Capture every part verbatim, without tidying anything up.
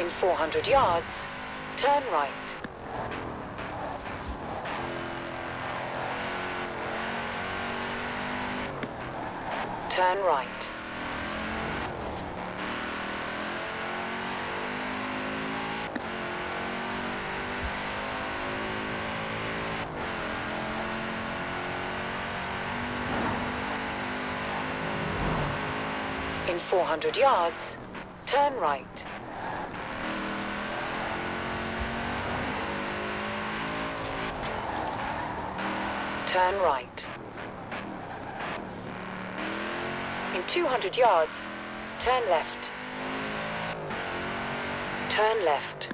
In four hundred yards, turn right. Turn right. In four hundred yards, turn right. Turn right. In two hundred yards, turn left. Turn left.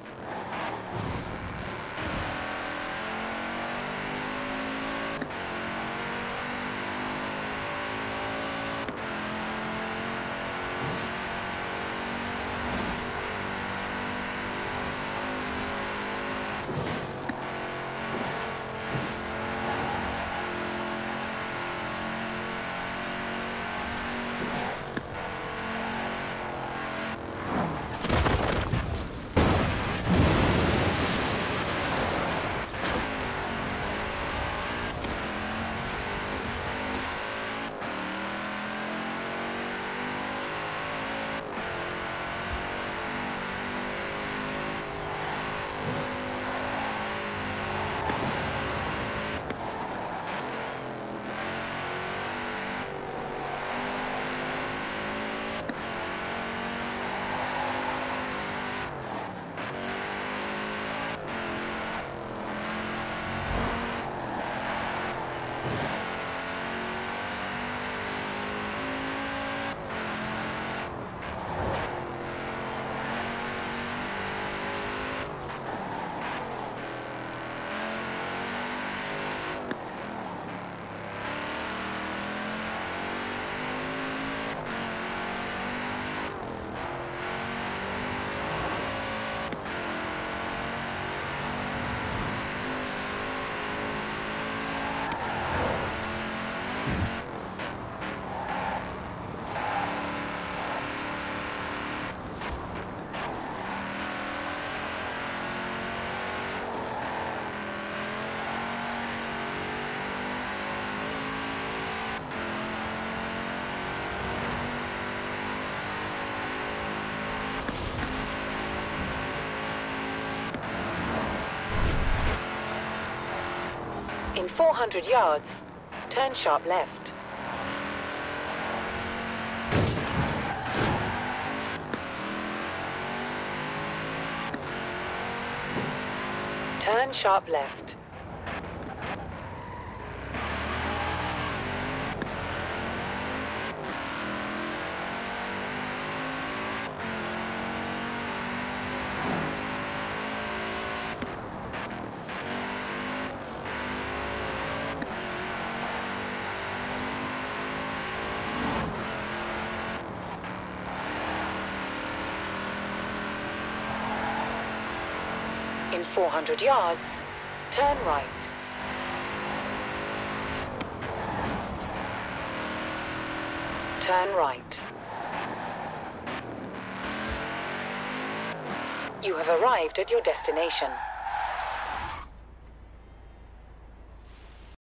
In four hundred yards, turn sharp left. Turn sharp left. In four hundred yards, turn right. Turn right. You have arrived at your destination.